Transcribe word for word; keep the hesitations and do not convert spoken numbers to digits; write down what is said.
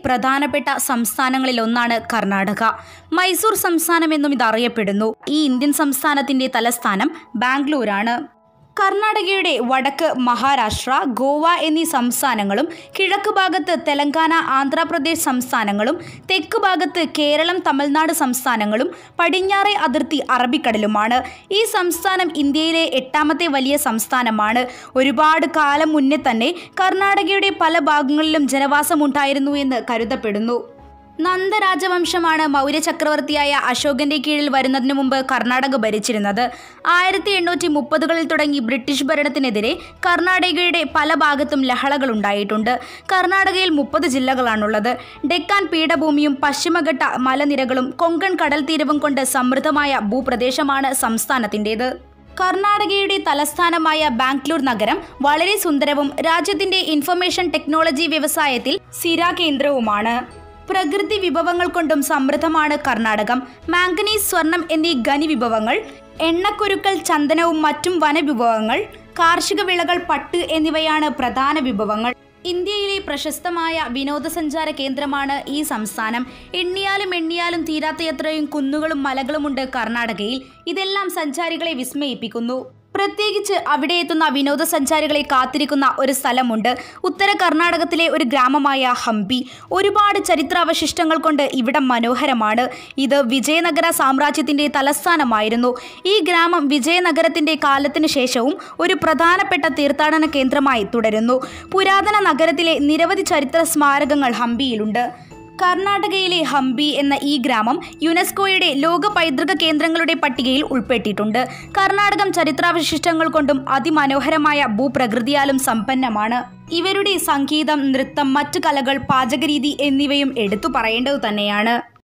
പ്രധാനപ്പെട്ട സംസ്ഥാനങ്ങളിലൊന്നാണ് കർണാടക. മൈസൂർ സംസ്ഥാനം എന്നും ഇതറിയപ്പെടുന്നു. ഈ ഇന്ത്യൻ സംസ്ഥാനത്തിന്റെ തലസ്ഥാനം ബാംഗ്ലൂരാണ്. കർണാടകയുടെ വടക്ക് മഹാരാഷ്ട്ര, ഗോവ എന്നീ സംസ്ഥാനങ്ങളും കിഴക്ക് ഭാഗത്ത് തെലങ്കാന, ആന്ധ്രാപ്രദേശ് സംസ്ഥാനങ്ങളും തെക്ക് ഭാഗത്ത് കേരളം, തമിഴ്നാട് സംസ്ഥാനങ്ങളും പടിഞ്ഞാറേ അതിർത്തി അറബിക്കടലുമാണ്. ഈ സംസ്ഥാനം ഇന്ത്യയിലെ എട്ടാമത്തെ വലിയ സംസ്ഥാനമാണ്. ഒരുപാട് കാലം മുന്നേ തന്നെ കർണാടകയുടെ പല ഭാഗങ്ങളിലും ജനവാസമുണ്ടായിരുന്നു എന്ന് കരുതപ്പെടുന്നു. നന്ദ രാജവംശമാണ് മൗര്യ ചക്രവർത്തിയായ അശോകന്റെ കീഴിൽ വരുന്നതിനു മുമ്പ് കർണാടക ഭരിച്ചിരുന്നത്. ആയിരത്തി എണ്ണൂറ്റി മുപ്പതുകളിൽ തുടങ്ങി ബ്രിട്ടീഷ് ഭരണത്തിനെതിരെ കർണാടകയുടെ പല ഭാഗത്തും ലഹളകൾ ഉണ്ടായിട്ടുണ്ട്. കർണാടകയിൽ മുപ്പത് ജില്ലകളാണുള്ളത്. ഡെക്കാൻ പീഠഭൂമിയും പശ്ചിമഘട്ട മലനിരകളും കൊങ്കൺ കടൽ തീരവും കൊണ്ട് സമൃദ്ധമായ ഭൂപ്രദേശമാണ് സംസ്ഥാനത്തിൻ്റേത്. കർണാടകയുടെ തലസ്ഥാനമായ ബാംഗ്ലൂർ നഗരം വളരെ സുന്ദരവും രാജ്യത്തിന്റെ ഇൻഫർമേഷൻ ടെക്നോളജി വ്യവസായത്തിൽ സ്ഥിരകേന്ദ്രവുമാണ്. പ്രകൃതി വിഭവങ്ങൾ കൊണ്ടും സമൃദ്ധമാണ് കർണാടകം. മാംഗനീസ്, സ്വർണം എന്നീ ഖനി വിഭവങ്ങൾ, എണ്ണക്കുരുക്കൾ, ചന്ദനവും മറ്റും വനവിഭവങ്ങൾ, കാർഷിക വിളകൾ, പട്ട് എന്നിവയാണ് പ്രധാന വിഭവങ്ങൾ. ഇന്ത്യയിലെ പ്രശസ്തമായ വിനോദസഞ്ചാര കേന്ദ്രമാണ് ഈ സംസ്ഥാനം. എണ്ണിയാലും എണ്ണിയാലും തീരാത്തയത്രയും കുന്നുകളും മലകളുമുണ്ട് കർണാടകയിൽ. ഇതെല്ലാം സഞ്ചാരികളെ വിസ്മയിപ്പിക്കുന്നു. പ്രത്യേകിച്ച് അവിടെ എത്തുന്ന വിനോദസഞ്ചാരികളെ കാത്തിരിക്കുന്ന ഒരു സ്ഥലമുണ്ട്. ഉത്തര കർണാടകത്തിലെ ഒരു ഗ്രാമമായ ഹംപി. ഒരുപാട് ചരിത്രാവശിഷ്ടങ്ങൾ കൊണ്ട് ഇവിടം മനോഹരമാണ്. ഇത് വിജയനഗര സാമ്രാജ്യത്തിൻ്റെ തലസ്ഥാനമായിരുന്നു. ഈ ഗ്രാമം വിജയനഗരത്തിൻ്റെ കാലത്തിന് ശേഷവും ഒരു പ്രധാനപ്പെട്ട തീർത്ഥാടന കേന്ദ്രമായി തുടരുന്നു. പുരാതന നഗരത്തിലെ നിരവധി ചരിത്ര സ്മാരകങ്ങൾ ഹംപിയിലുണ്ട്. കർണാടകയിലെ ഹംപി എന്ന ഈ ഗ്രാമം യുനെസ്കോയുടെ ലോക പൈതൃക കേന്ദ്രങ്ങളുടെ പട്ടികയിൽ ഉൾപ്പെട്ടിട്ടുണ്ട്. കർണാടകം ചരിത്രാവശിഷ്ടങ്ങൾ കൊണ്ടും അതിമനോഹരമായ ഭൂപ്രകൃതിയാലും സമ്പന്നമാണ്. ഇവരുടെ സംഗീതം, നൃത്തം, മറ്റു കലകൾ, പാചകരീതി എന്നിവയും എടുത്തു പറയേണ്ടത് തന്നെയാണ്.